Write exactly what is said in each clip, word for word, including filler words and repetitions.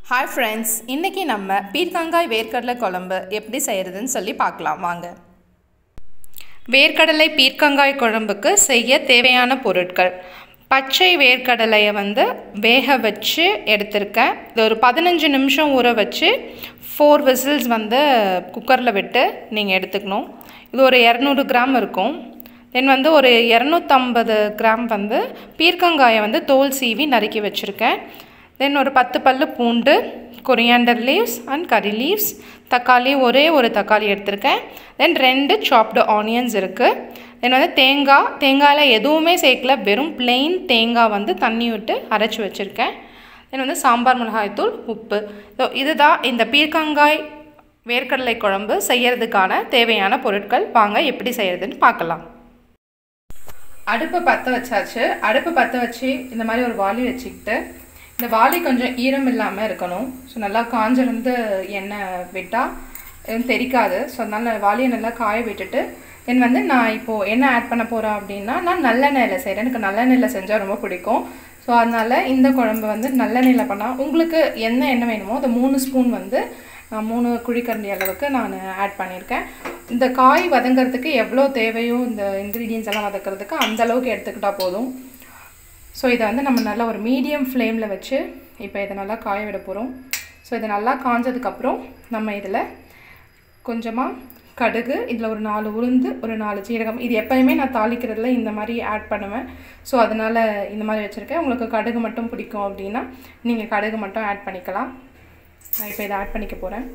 Hi friends, இன்னைக்கு நம்ம பீர்க்கங்காய் வேர்க்கடலை குழம்பு எப்படி செய்யறதுன்னு சொல்லி பார்க்கலாம் வாங்க. வேர்க்கடலை பீர்க்கங்காய் குழம்புக்கு செய்ய தேவையான பொருட்கள். பச்சை வேர்க்கடலையை வந்து வேக வச்சு எடுத்துருக்கேன். இது ஒரு பதினஞ்சு நிமிஷம் ஊற வச்சு ஃபோர் விசில்ஸ் வந்து குக்கரில் விட்டு நீங்கள் எடுத்துக்கணும். இது ஒரு இரநூறு கிராம் இருக்கும். தென் வந்து ஒரு இரநூத்தம்பது கிராம் வந்து பீர்க்கங்காயை வந்து தோல் சீவி நறுக்கி வச்சுருக்கேன். தென் ஒரு பத்து பல்லு பூண்டு, coriander leaves and curry leaves, தக்காளி ஒரே ஒரு தக்காளி எடுத்திருக்கேன். தென் ரெண்டு சாப்டு ஆனியன்ஸ் இருக்குது. தென் வந்து தேங்காய் தேங்காயில் எதுவுமே சேர்க்கல, வெறும் பிளெயின் தேங்காய் வந்து தண்ணி விட்டு அரைச்சி வச்சுருக்கேன். தென் வந்து சாம்பார் மிளகாய்த்தூள், உப்பு. ஸோ இதுதான் இந்த பீர்க்கங்காய் வேர்க்கடலை குழம்பு செய்யறதுக்கான தேவையான பொருட்கள். வாங்க எப்படி செய்யறதுன்னு பார்க்கலாம். அடுப்பு பற்ற வச்சாச்சு. அடுப்பு பற்ற வச்சு இந்த மாதிரி ஒரு வாளி வச்சுக்கிட்டு, இந்த வாளி கொஞ்சம் ஈரம் இல்லாமல் இருக்கணும். ஸோ நல்லா காஞ்சிருந்து எண்ணெய் விட்டால் எதுவும் தெரிக்காது. ஸோ அதனால் வாளியை நல்லா காய விட்டுட்டு, தென் வந்து நான் இப்போது என்ன ஆட் பண்ண போகிறேன் அப்படின்னா, நான் நல்லெண்ணெயில் செய்கிறேன். எனக்கு நல்லெண்ணெயில் செஞ்சால் ரொம்ப பிடிக்கும். ஸோ அதனால் இந்த குழம்பு வந்து நல்லெண்ணெயில் பண்ணால், உங்களுக்கு என்ன எண்ணெய் வேணுமோ அது மூணு ஸ்பூன் வந்து மூணு குழிக்கரண்டி அளவுக்கு நான் ஆட் பண்ணியிருக்கேன். இந்த காய் வதங்கிறதுக்கு எவ்வளோ தேவையோ இந்த இன்க்ரீடியன்ஸ் எல்லாம் வதக்கிறதுக்கு அந்தளவுக்கு எடுத்துக்கிட்டால் போதும். ஸோ இதை வந்து நம்ம நல்லா ஒரு மீடியம் ஃப்ளேமில் வச்சு இப்போ இதை நல்லா காய விட போகிறோம். ஸோ இதை நல்லா காஞ்சதுக்கப்புறம் நம்ம இதில் கொஞ்சமாக கடுகு, இதில் ஒரு நாலு உளுந்து, ஒரு நாலு சீரகம், இது எப்போயுமே நான் தாளிக்கிறதுல இந்த மாதிரி ஆட் பண்ணுவேன். ஸோ அதனால் இந்த மாதிரி வச்சுருக்கேன். உங்களுக்கு கடுகு மட்டும் பிடிக்கும் அப்படின்னா நீங்கள் கடுகு மட்டும் ஆட் பண்ணிக்கலாம். நான் இப்போ இதை ஆட் பண்ணிக்க போகிறேன்.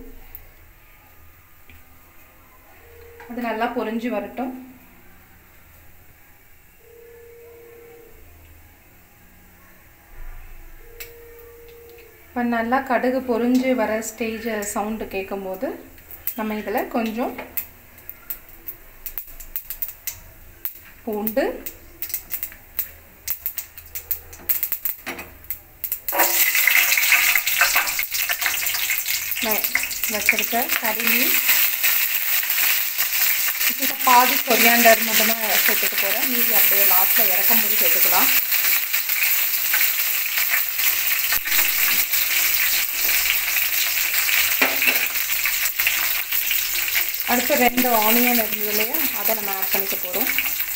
அது நல்லா பொரிஞ்சு வரட்டும். இப்போ நல்லா கடுகு பொரிஞ்சு வர ஸ்டேஜ் சவுண்டு கேட்கும் போது நம்ம இதில் கொஞ்சம் பூண்டு, வச்சிருக்க கறி லீவ்ஸ், இப்போ பாதி கொரியாண்டர் மட்டும்தான் சேர்த்துக்க போகிறேன். மீதி அப்படியே லாஸ்ட்டில் இறக்கும் போது சேர்த்துக்கலாம். அடுத்து ரெண்டு ஆனியன் இருந்தது இல்லையா, அதை நம்ம ஆட் பண்ணிக்க போகிறோம்.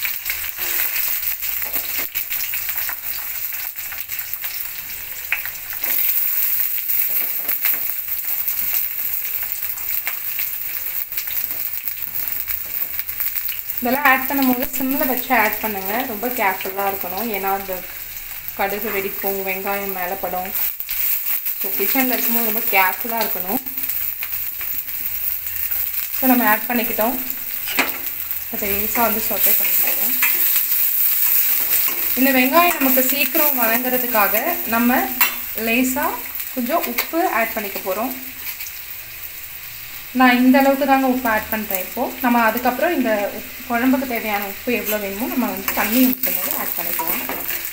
இதெல்லாம் ஆட் பண்ணும்போது சிம்மில் வச்சு ஆட் பண்ணுங்கள். ரொம்ப கேர்ஃபுல்லாக இருக்கணும். ஏன்னா அந்த கடுகு வெடிக்கும், வெங்காயம் மேலே படும். ஸோ கிச்சனில் இருக்கும்போது ரொம்ப கேர்ஃபுல்லாக இருக்கணும். ஸோ நம்ம ஆட் பண்ணிக்கிட்டோம். அதை ஈஸாக வந்து சொட்டை பண்ணிக்கிட்டோம். இந்த வெங்காயம் நமக்கு சீக்கிரம் வதங்கிறதுக்காக நம்ம லேசாக கொஞ்சம் உப்பு ஆட் பண்ணிக்க போகிறோம். நான் இந்த அளவுக்கு தாங்க உப்பு ஆட் பண்ணுறேன். இப்போது நம்ம அதுக்கப்புறம் இந்த குழம்புக்கு தேவையான உப்பு எவ்வளோ வேணுமோ நம்ம வந்து தண்ணி ஊற்றும் போது ஆட் பண்ணிக்கலாம்.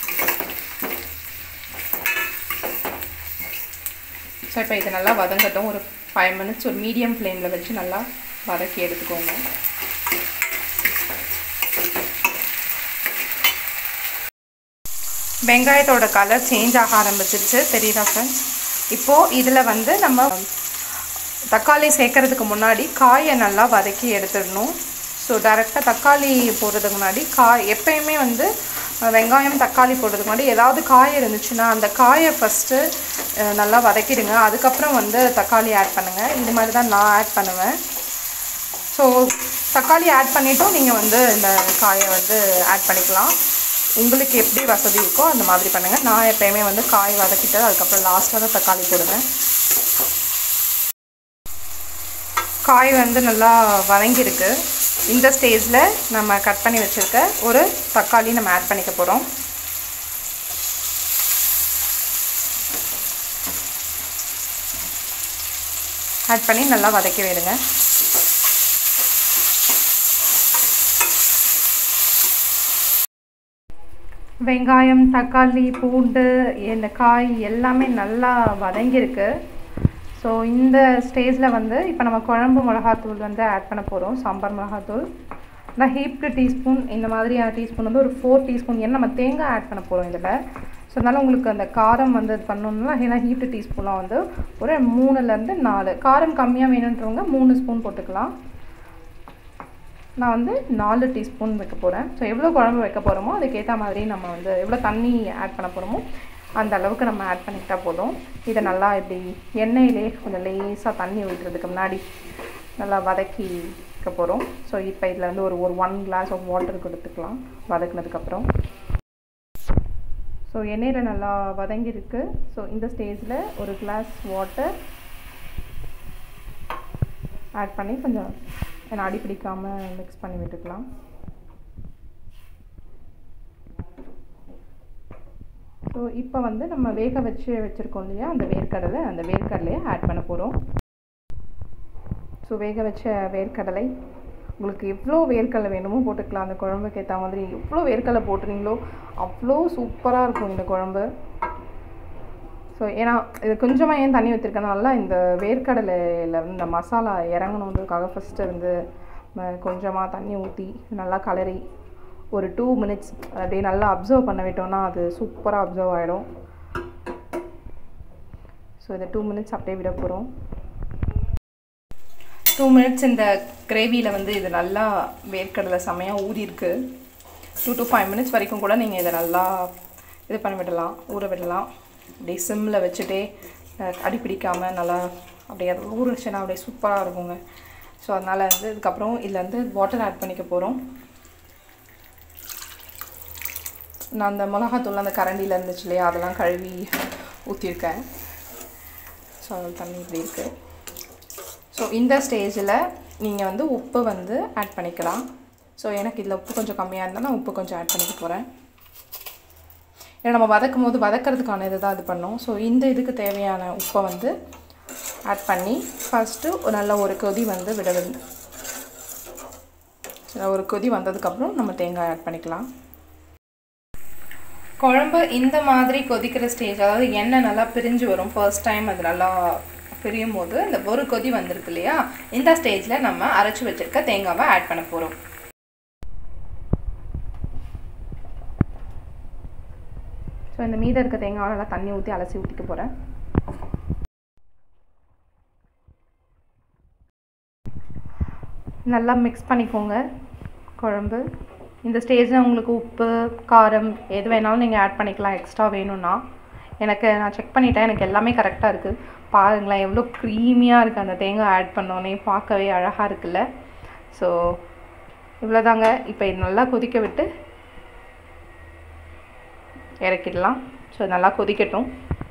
ஸோ இப்போ இதை நல்லா வதங்கட்டும். ஒரு ஃபைவ் மினிட்ஸ் ஒரு மீடியம் ஃப்ளேமில் வச்சு நல்லா வதக்கி எடுத்துக்கோங்க. வெங்காயத்தோட கலர் சேஞ்ச் ஆக ஆரம்பிச்சிருச்சு, தெரியுதா ஃப்ரெண்ட்ஸ்? இப்போது இதில் வந்து நம்ம தக்காளி சேர்க்கறதுக்கு முன்னாடி காயை நல்லா வதக்கி எடுத்துடணும். ஸோ டேரெக்டாக தக்காளி போடுறதுக்கு முன்னாடி காய் எப்பயுமே வந்து வெங்காயம் தக்காளி போடுறதுக்கு முன்னாடி ஏதாவது காய் இருந்துச்சுன்னா அந்த காயை ஃபஸ்ட்டு நல்லா வதக்கிடுங்க. அதுக்கப்புறம் வந்து தக்காளி ஆட் பண்ணுங்கள். இது மாதிரி தான் நான் ஆட் பண்ணுவேன். ஸோ தக்காளி ஆட் பண்ணிவிட்டும் நீங்கள் வந்து இந்த காயை வந்து ஆட் பண்ணிக்கலாம். உங்களுக்கு எப்படி வசதி இருக்கோ அந்த மாதிரி பண்ணுங்கள். நான் எப்பயுமே வந்து காய் வதக்கிட்டு அதுக்கப்புறம் லாஸ்ட்டாக தான் தக்காளி போடுவேன். காய் வந்து நல்லா வதங்கியிருக்கு. இந்த ஸ்டேஜில் நம்ம கட் பண்ணி வச்சுருக்க ஒரு தக்காளி நம்ம ஆட் பண்ணிக்க போகிறோம். ஆட் பண்ணி நல்லா வதக்கி விடுங்க. வெங்காயம், தக்காளி, பூண்டு, இந்த காய் எல்லாமே நல்லா வதங்கியிருக்கு. ஸோ இந்த ஸ்டேஜில் வந்து இப்போ நம்ம குழம்பு மிளகாத்தூள் வந்து ஆட் பண்ண போகிறோம். சாம்பார் மிளகாத்தூள் நான் ஹீப்டு டீஸ்பூன், இந்த மாதிரியான டீஸ்பூன் வந்து ஒரு ஃபோர் டீஸ்பூன். ஏன்னா நம்ம தேங்காய் ஆட் பண்ண போகிறோம் இதில். ஸோ அதனால் உங்களுக்கு அந்த காரம் வந்து இது பண்ணணும்னா ஏன்னா ஹீட்டு டீஸ்பூனாக வந்து ஒரு மூணுலேருந்து நாலு, காரம் கம்மியாக வேணுன்றவங்க மூணு ஸ்பூன் போட்டுக்கலாம். நான் வந்து நாலு டீஸ்பூன் வைக்க போகிறேன். ஸோ எவ்வளோ குழம்பு வைக்க போகிறோமோ அதுக்கேற்ற மாதிரி நம்ம வந்து எவ்வளோ தண்ணி ஆட் பண்ண போகிறோமோ அந்த அளவுக்கு நம்ம ஆட் பண்ணிக்கிட்டால் போதும். இதை நல்லா இப்படி எண்ணெயிலே கொஞ்சம் லேசாக தண்ணி ஊற்றுறதுக்கு முன்னாடி நல்லா வதக்கிக்க போகிறோம். ஸோ இப்போ இதில் வந்து ஒரு ஒரு ஒன் கிளாஸ் ஆஃப் வாட்டர் கொடுத்துக்கலாம் வதக்குனதுக்கப்புறம். ஸோ எண்ணெயில் நல்லா வதங்கியிருக்கு. ஸோ இந்த ஸ்டேஜில் ஒரு கிளாஸ் வாட்டர் ஆட் பண்ணி கொஞ்சம் ஏன்னா அடி பிடிக்காமல் மிக்ஸ் பண்ணி விட்டுக்கலாம். ஸோ இப்போ வந்து நம்ம வேக வச்சு வச்சுருக்கோம் இல்லையா அந்த வேர்க்கடலை, அந்த வேர்க்கடலையை ஆட் பண்ண போகிறோம். ஸோ வேக வச்ச வேர்க்கடலை உங்களுக்கு எவ்வளோ வேர்க்கடலை வேணுமோ போட்டுக்கலாம். அந்த குழம்புக்கு ஏற்ற மாதிரி எவ்வளோ வேர்க்கடலை போட்டுறீங்களோ அவ்வளோ சூப்பராக இருக்கும் இந்த குழம்பு. ஸோ ஏன்னா இது கொஞ்சமாக ஏன் தண்ணி ஊற்றிருக்கனால இந்த வேர்க்கடலையில் இந்த மசாலா இறங்கணுன்றதுக்காக ஃபஸ்ட்டு வந்து கொஞ்சமாக தண்ணி ஊற்றி நல்லா கலரி ஒரு டூ மினிட்ஸ் அப்படியே நல்லா அப்சர்வ் பண்ண விட்டோம்னா அது சூப்பராக அப்சர்வ் ஆகிடும். ஸோ இதை டூ மினிட்ஸ் அப்படியே விட போகிறோம். டூ மினிட்ஸ் இந்த கிரேவியில் வந்து இது நல்லா வேர்க்கடலை செம்மையாக ஊறிருக்கு. டூ டு ஃபைவ் மினிட்ஸ் வரைக்கும் கூட நீங்கள் இதை நல்லா இது பண்ணி விடலாம், ஊற விடலாம். அப்படியே சிம்மில் வச்சுட்டே அடி பிடிக்காமல் நல்லா அப்படியே அது ஊறிச்சுன்னா அப்படியே சூப்பராக இருக்குங்க. ஸோ அதனால் வந்து இதுக்கப்புறம் இதில் வந்து வாட்டர் ஆட் பண்ணிக்க போகிறோம். நான் அந்த மிளகாத்தூள் அந்த கரண்டியில் இருந்துச்சு இல்லையா அதெல்லாம் கழுவி ஊற்றிருக்கேன். ஸோ அது தண்ணி இப்படி இருக்குது. ஸோ இந்த ஸ்டேஜில் நீங்கள் வந்து உப்பு வந்து ஆட் பண்ணிக்கலாம். ஸோ எனக்கு இதில் உப்பு கொஞ்சம் கம்மியாக இருந்தால் நான் உப்பு கொஞ்சம் ஆட் பண்ணிக்க போகிறேன். ஏன்னா நம்ம வதக்கும் போது வதக்கிறதுக்கான இது தான் இது பண்ணோம். ஸோ இந்த இதுக்கு தேவையான உப்பை வந்து ஆட் பண்ணி ஃபஸ்ட்டு ஒரு நல்ல ஒரு கொதி வந்து விட வந்து ஒரு கொதி வந்ததுக்கப்புறம் நம்ம தேங்காய் ஆட் பண்ணிக்கலாம். குழம்பு இந்த மாதிரி கொதிக்கிற ஸ்டேஜ், அதாவது எண்ணெய் நல்லா பிரிஞ்சு வரும் ஃபர்ஸ்ட் டைம், அது நல்லா பிரியும் போது இந்த ஒரு கொதி வந்திருக்கு இல்லையா, இந்த ஸ்டேஜில் நம்ம அரைச்சி வச்சுருக்க தேங்காவை ஆட் பண்ண போகிறோம். ஸோ இந்த மீதம் இருக்க தேங்காவை நல்லா தண்ணி ஊற்றி அலசி ஊற்றிக்க போகிறேன். நல்லா மிக்ஸ் பண்ணிக்கோங்க குழம்பு. இந்த ஸ்டேஜில் உங்களுக்கு உப்பு காரம் எது வேணாலும் நீங்கள் ஆட் பண்ணிக்கலாம் எக்ஸ்ட்ரா வேணும்னா. எனக்கு நான் செக் பண்ணிட்டேன், எனக்கு எல்லாமே கரெக்டாக இருக்குது. பாருங்களேன் எவ்வளோ க்ரீமியாக இருக்குது அந்த தேங்காய் ஆட் பண்ணோன்னே, பார்க்கவே அழகாக இருக்குல்ல. ஸோ இவ்வளோதாங்க. இப்போ இது நல்லா கொதிக்க விட்டு இறக்கிடலாம். ஸோ நல்லா கொதிக்கட்டும்.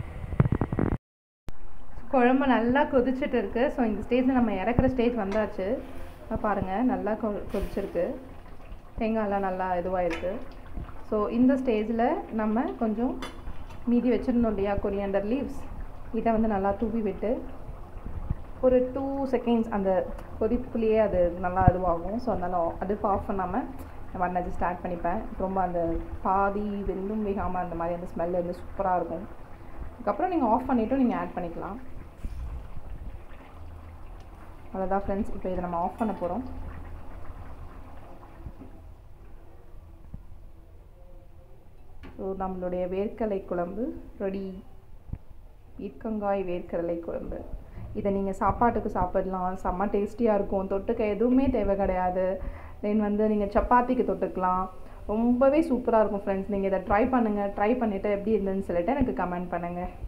குழம்பு நல்லா கொதிச்சுட்டு இருக்குது. ஸோ இந்த ஸ்டேஜில் நம்ம இறக்குற ஸ்டேஜ் வந்தாச்சு. பாருங்கள் நல்லா கொ கொதிச்சிருக்கு தேங்காயெல்லாம் நல்லா இதுவாகிருக்கு. ஸோ இந்த ஸ்டேஜில் நம்ம கொஞ்சம் மீதி வச்சுருந்தோம் இல்லையா கொரியாண்டர் லீவ்ஸ், இதை வந்து நல்லா தூவி விட்டு ஒரு டூ செகண்ட்ஸ் அந்த கொதிப்புக்குள்ளேயே அது நல்லா இதுவாகும். ஸோ அதனால் அடுப்பு ஆஃப் பண்ணாமல் நான் நான் ஜஸ்ட் ஆட் பண்ணிப்பேன். ரொம்ப அந்த பாதி வெந்தும் வேகாமல் அந்த மாதிரி அந்த ஸ்மெல் வந்து சூப்பராக இருக்கும். அதுக்கப்புறம் நீங்கள் ஆஃப் பண்ணிவிட்டும் நீங்கள் ஆட் பண்ணிக்கலாம். அவ்வளோதான் ஃப்ரெண்ட்ஸ். இப்போ இதை நம்ம ஆஃப் பண்ண போகிறோம். ஸோ நம்மளுடைய வேர்க்கடலை குழம்பு ரெடி. ஈர்க்கங்காய் வேர்க்கடலை குழம்பு. இதை நீங்கள் சாப்பாட்டுக்கு சாப்பிடலாம், செம்ம டேஸ்டியாக இருக்கும். தொட்டுக்க எதுவுமே தேவை கிடையாது. தென் வந்து நீங்கள் சப்பாத்திக்கு தொட்டுக்கலாம். ரொம்பவே சூப்பராக இருக்கும் ஃப்ரெண்ட்ஸ். நீங்கள் இதை ட்ரை பண்ணுங்கள். ட்ரை பண்ணிவிட்டு எப்படி இருந்துன்னு சொல்லிட்டு எனக்கு கமெண்ட் பண்ணுங்கள்.